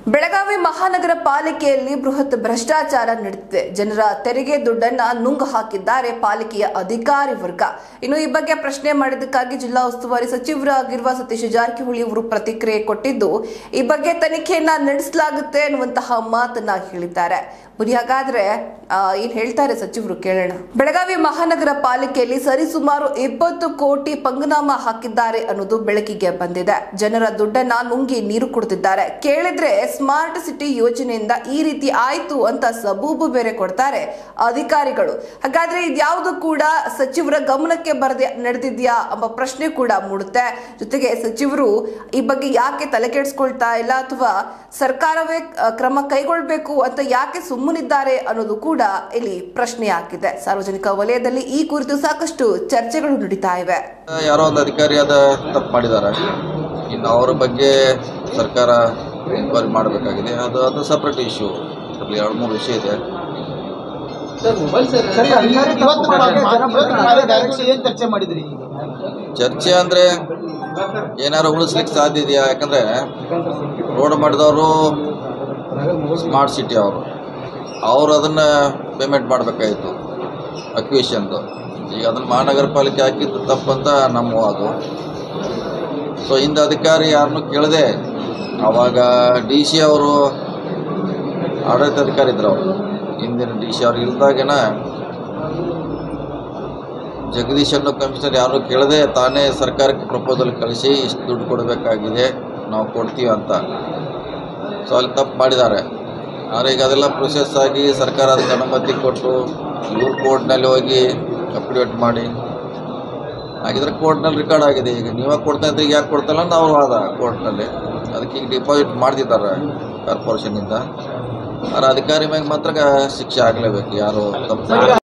ಬೆಳಗಾವಿ ಮಹಾನಗರ ಪಾಲಿಕೆಯಲ್ಲಿ ಬೃಹತ್ ಭ್ರಷ್ಟಾಚಾರ ನಡೆದಿದೆ. ಜನರ ತೆರಿಗೆ ದುಡ್ಡನ್ನ ನುಂಗು ಹಾಕಿದ್ದಾರೆ ಪಾಲಿಕೆಯ ಅಧಿಕಾರಿ ವರ್ಗ. ಇನ್ನು ಈ ಬಗ್ಗೆ ಪ್ರಶ್ನೆ ಮಾಡಿದ್ದಕ್ಕಾಗಿ ಜಿಲ್ಲಾ ಉಸ್ತುವಾರಿ ಸಚಿವರಾಗಿರುವ ಸತೀಶ್ ಜಾರಕಿಹೊಳಿ ಅವರು ಪ್ರತಿಕ್ರಿಯೆ ಕೊಟ್ಟಿದ್ದು, ಈ ಬಗ್ಗೆ ತನಿಖೆಯನ್ನ ನಡೆಸಲಾಗುತ್ತೆ ಅನ್ನುವಂತಹ ಮಾತನ್ನ ಹೇಳಿದ್ದಾರೆ. ಬನ್ನಿ ಹಾಗಾದ್ರೆ ಏನ್ ಹೇಳ್ತಾರೆ ಸಚಿವರು ಕೇಳೋಣ. ಬೆಳಗಾವಿ ಮಹಾನಗರ ಪಾಲಿಕೆಯಲ್ಲಿ ಸರಿಸುಮಾರು 20 ಕೋಟಿ ಪಂಗನಾಮ ಹಾಕಿದ್ದಾರೆ ಅನ್ನೋದು ಬೆಳಕಿಗೆ ಬಂದಿದೆ. ಜನರ ದುಡ್ಡನ್ನ ನುಂಗಿ ನೀರು ಕುಡಿದಿದ್ದಾರೆ. ಕೇಳಿದ್ರೆ ಸ್ಮಾರ್ಟ್ ಸಿಟಿ ಯೋಜನೆಯಿಂದ ಈ ರೀತಿ ಆಯ್ತು ಅಂತ ಸಬೂಬು ಬೇರೆ ಕೊಡ್ತಾರೆ ಅಧಿಕಾರಿಗಳು. ಹಾಗಾದ್ರೆ ಇದ್ಯಾವುದು ಕೂಡ ಸಚಿವರ ಗಮನಕ್ಕೆ ಬರದೆ ನಡೆದಿದ್ಯಾ ಎಂಬ ಪ್ರಶ್ನೆ ಕೂಡ ಮೂಡುತ್ತೆ. ಜೊತೆಗೆ ಸಚಿವರು ಈ ಬಗ್ಗೆ ಯಾಕೆ ತಲೆ ಕೆಡಿಸ್ಕೊಳ್ತಾ ಇಲ್ಲ ಅಥವಾ ಸರ್ಕಾರವೇ ಕ್ರಮ ಕೈಗೊಳ್ಳಬೇಕು ಅಂತ ಯಾಕೆ ಸುಮ್ಮನಿದ್ದಾರೆ ಅನ್ನೋದು ಕೂಡ ಇಲ್ಲಿ ಪ್ರಶ್ನೆ ಆಗಿದೆ. ಸಾರ್ವಜನಿಕ ವಲಯದಲ್ಲಿ ಈ ಕುರಿತು ಸಾಕಷ್ಟು ಚರ್ಚೆಗಳು ನಡೀತಾ ಇವೆ. ಯಾರೋ ಒಂದು ಅಧಿಕಾರಿಯಾದ ತಪ್ಪು ಮಾಡಿದ್ದಾರೆ, ಇನ್ನು ಅವರ ಬಗ್ಗೆ ಸರ್ಕಾರ ಎನ್ಕ್ವೈರಿ ಮಾಡಬೇಕಾಗಿದೆ. ಅದು ಸಪ್ರೇಟ್ ಇಶ್ಯೂ. ಅದರಲ್ಲಿ 2-3 ವಿಷಯ ಇದೆ. ಚರ್ಚೆ ಅಂದರೆ ಏನಾರು ಉಳಿಸ್ಲಿಕ್ಕೆ ಸಾಧ್ಯ ಇದೆಯಾ? ಯಾಕಂದರೆ ರೋಡ್ ಮಾಡಿದವರು ಸ್ಮಾರ್ಟ್ ಸಿಟಿ ಅವರು ಅದನ್ನು ಪೇಮೆಂಟ್ ಮಾಡಬೇಕಾಯಿತು ಅಕ್ವಿಷನ್ದು. ಈಗ ಅದನ್ನು ಮಹಾನಗರ ಪಾಲಿಕೆ ಹಾಕಿದ್ದು ತಪ್ಪಂತ ನಮ್ಮ ವಾದ. ಸೊ ಹಿಂದೆ ಅಧಿಕಾರಿ ಯಾರನ್ನೂ ಕೇಳದೆ ಆವಾಗ DC ಅವರು ಆಡಳಿತಾಧಿಕಾರಿ ಇದ್ರು. ಅವರು ಹಿಂದಿನ DC ಅವ್ರು ಇಲ್ದಾಗೇನ ಜಗದೀಶ್ ಅನ್ನೋ ಕಮಿಷನರ್ ಯಾರು ಕೇಳದೆ ತಾನೇ ಸರ್ಕಾರಕ್ಕೆ ಪ್ರಪೋಸಲ್ ಕಳಿಸಿ ಇಷ್ಟು ದುಡ್ಡು ಕೊಡಬೇಕಾಗಿದೆ, ನಾವು ಕೊಡ್ತೀವಿ ಅಂತ. ಸೊ ಅಲ್ಲಿ ತಪ್ಪು ಮಾಡಿದ್ದಾರೆ. ಆದರೆ ಈಗ ಅದೆಲ್ಲ ಪ್ರೊಸೆಸ್ ಆಗಿ ಸರ್ಕಾರ ಅದಕ್ಕೆ ಅನುಮತಿ ಕೊಟ್ಟು ಇವ್ರು ಕೋರ್ಟ್ನಲ್ಲಿ ಹೋಗಿ ಅಫಿಡವಿಟ್ ಮಾಡಿ ಹಾಗಿದ್ರೆ ಕೋರ್ಟ್ನಲ್ಲಿ ರೆಕಾರ್ಡ್ ಆಗಿದೆ. ಈಗ ನೀವಾಗ ಕೊಡ್ತಾ ಇದ್ರೆ ಯಾಕೆ ಕೊಡ್ತಲ್ಲ ಅಂತ ಅವ್ರು ವಾದ ಕೋರ್ಟ್ನಲ್ಲಿ. ಅದಕ್ಕೆ ಈಗ ಡಿಪಾಸಿಟ್ ಮಾಡ್ತಿದ್ದಾರೆ ಕಾರ್ಪೊರೇಷನ್ನಿಂದ. ಆದರೆ ಅಧಿಕಾರಿ ಮ್ಯಾಗ ಮಾತ್ರ ಶಿಕ್ಷೆ ಆಗಲೇಬೇಕು ಯಾರು ತಪ್ಪು